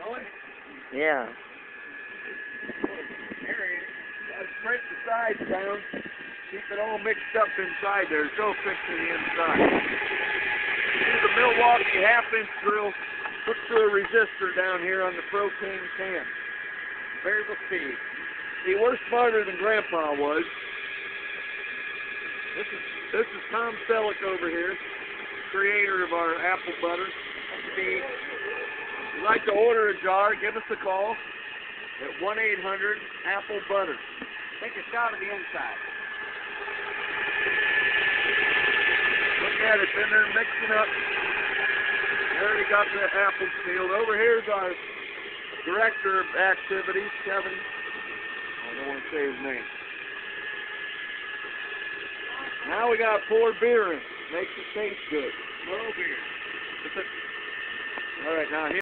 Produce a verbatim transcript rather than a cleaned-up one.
Going? Yeah. There he is. Gotta spread the sides down. Keep it all mixed up inside there. There's no fixing the inside. Here's a Milwaukee half-inch drill. Hooked to a resistor down here on the propane can. Variable speed. See, we're smarter than Grandpa was. This is this is Tom Selleck over here, creator of our apple butter. Speed. If you'd like to order a jar, give us a call at one eight hundred apple butter. Take a shot of the inside. Look at it, it's in there mixing up. We already got the apples peeled. Over here's our director of activities, Kevin. I don't want to say his name. Now we got to pour beer in. Makes it taste good. Slow beer. All right, now here.